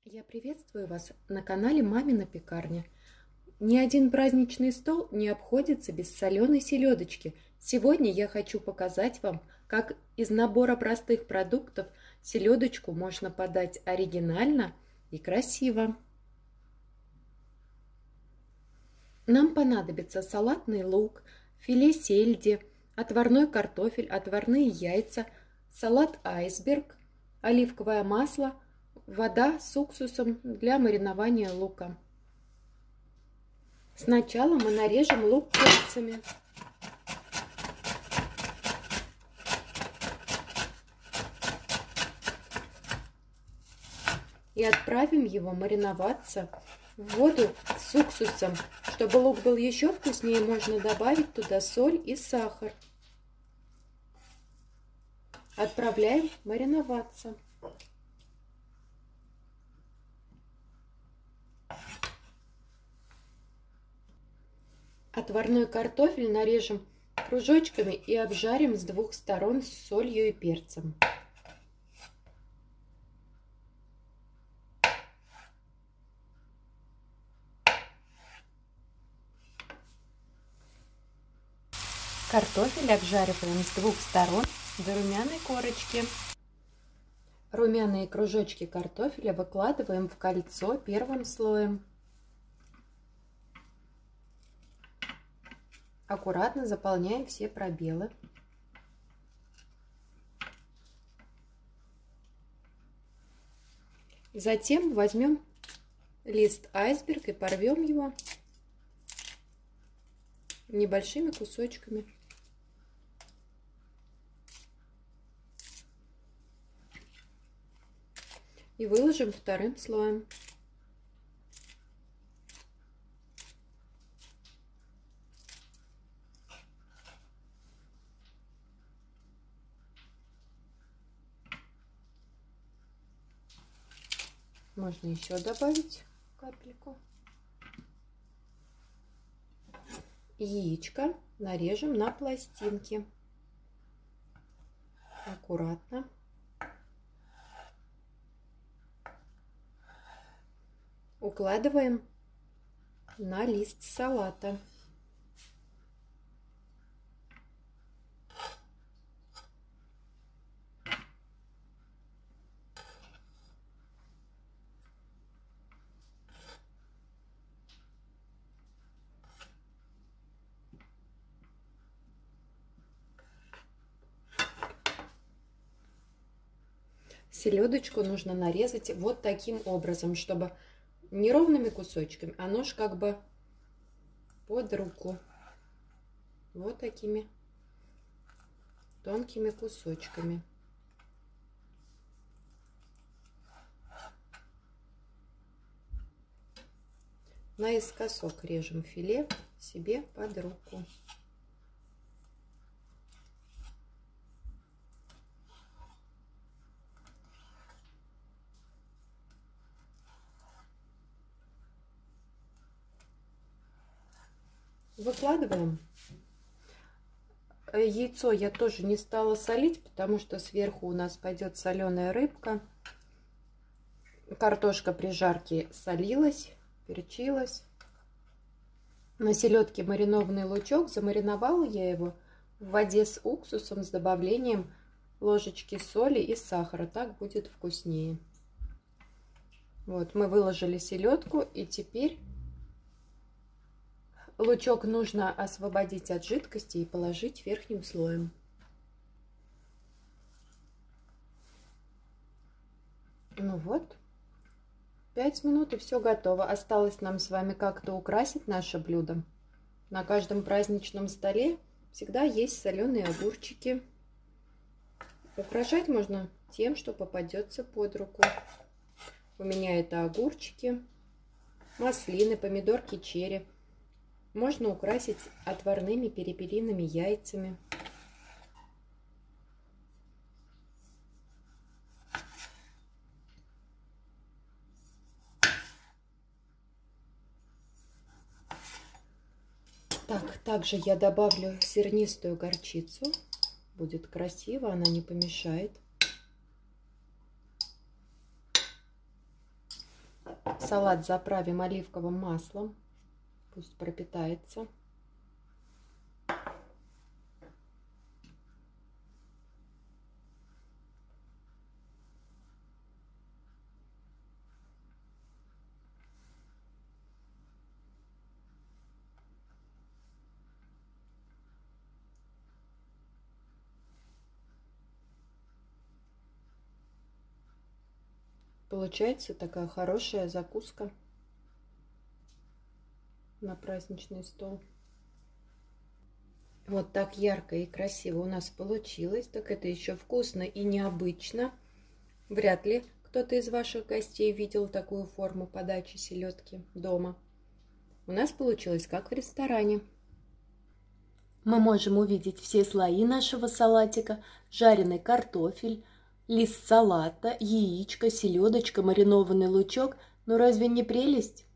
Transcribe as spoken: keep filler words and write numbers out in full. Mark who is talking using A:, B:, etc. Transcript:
A: Я приветствую вас на канале Мамина Пекарня. Ни один праздничный стол не обходится без соленой селедочки. Сегодня я хочу показать вам, как из набора простых продуктов селедочку можно подать оригинально и красиво. Нам понадобится салатный лук, филе сельди, отварной картофель, отварные яйца, салат айсберг, оливковое масло, вода с уксусом для маринования лука. Сначала мы нарежем лук кольцами. И отправим его мариноваться в воду с уксусом. Чтобы лук был еще вкуснее, можно добавить туда соль и сахар. Отправляем мариноваться. Отварной картофель нарежем кружочками и обжарим с двух сторон с солью и перцем. Картофель обжариваем с двух сторон до румяной корочки. Румяные кружочки картофеля выкладываем в кольцо первым слоем. Аккуратно заполняем все пробелы. Затем возьмем лист айсберг и порвем его небольшими кусочками. И выложим вторым слоем. Можно еще добавить капельку. Яичко нарежем на пластинки. Аккуратно. Укладываем на лист салата. Селедочку нужно нарезать вот таким образом, чтобы не ровными кусочками, а нож как бы под руку. Вот такими тонкими кусочками. Наискосок режем филе себе под руку. Выкладываем. Яйцо я тоже не стала солить, потому что сверху у нас пойдет соленая рыбка. Картошка при жарке солилась, перчилась. На селедке маринованный лучок. Замариновала я его в воде с уксусом с добавлением ложечки соли и сахара. Так будет вкуснее. Вот, мы выложили селедку, и теперь лучок нужно освободить от жидкости и положить верхним слоем. Ну вот, пять минут и все готово. Осталось нам с вами как-то украсить наше блюдо. На каждом праздничном столе всегда есть соленые огурчики. Украшать можно тем, что попадется под руку. У меня это огурчики, маслины, помидорки черри. Можно украсить отварными перепелиными яйцами. Так, также я добавлю зернистую горчицу. Будет красиво, она не помешает. Салат заправим оливковым маслом. Пусть пропитается. Получается такая хорошая закуска на праздничный стол. Вот так ярко и красиво у нас получилось. Так это еще вкусно и необычно. Вряд ли кто-то из ваших гостей видел такую форму подачи селедки дома. У нас получилось как в ресторане. Мы можем увидеть все слои нашего салатика: жареный картофель, лист салата, яичко, селедочка, маринованный лучок. Ну разве не прелесть?